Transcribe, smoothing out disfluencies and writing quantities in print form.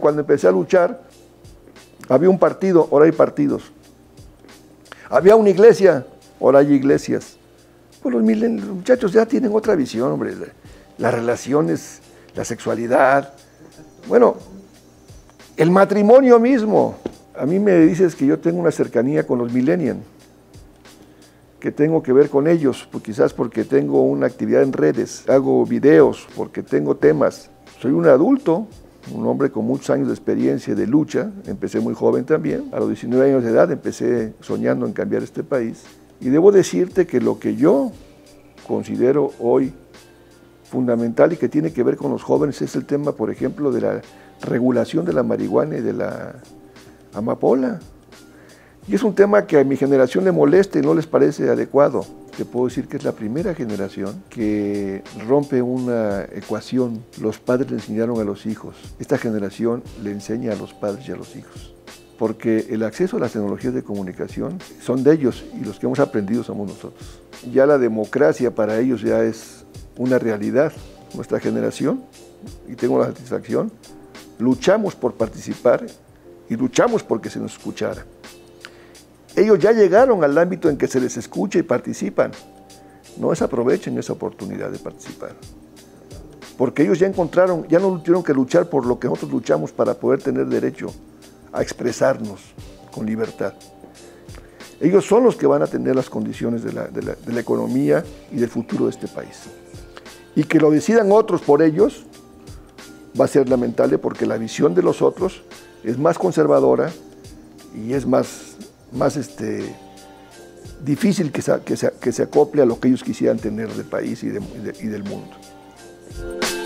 cuando empecé a luchar, había un partido, ahora hay partidos. Había una iglesia, ahora hay iglesias. Pues los muchachos ya tienen otra visión, hombre. Las relaciones, la sexualidad. Bueno, el matrimonio mismo. A mí me dices que yo tengo una cercanía con los millennials, que tengo que ver con ellos, pues quizás porque tengo una actividad en redes, hago videos, porque tengo temas. Soy un adulto, un hombre con muchos años de experiencia de lucha, empecé muy joven también, a los 19 años de edad empecé soñando en cambiar este país. Y debo decirte que lo que yo considero hoy fundamental y que tiene que ver con los jóvenes es el tema, por ejemplo, de la regulación de la marihuana y de la amapola. Y es un tema que a mi generación le molesta y no les parece adecuado. Te puedo decir que es la primera generación que rompe una ecuación. Los padres le enseñaron a los hijos. Esta generación le enseña a los padres y a los hijos. Porque el acceso a las tecnologías de comunicación son de ellos y los que hemos aprendido somos nosotros. Ya la democracia para ellos ya es una realidad. Nuestra generación, y tengo la satisfacción, luchamos por participar y luchamos porque se nos escuchara. Ellos ya llegaron al ámbito en que se les escucha y participan. No desaprovechen esa oportunidad de participar. Porque ellos ya encontraron, ya no tuvieron que luchar por lo que nosotros luchamos para poder tener derecho a expresarnos con libertad. Ellos son los que van a tener las condiciones de la economía y del futuro de este país. Y que lo decidan otros por ellos va a ser lamentable porque la visión de los otros es más conservadora y es más difícil que se acople a lo que ellos quisieran tener del país y del mundo.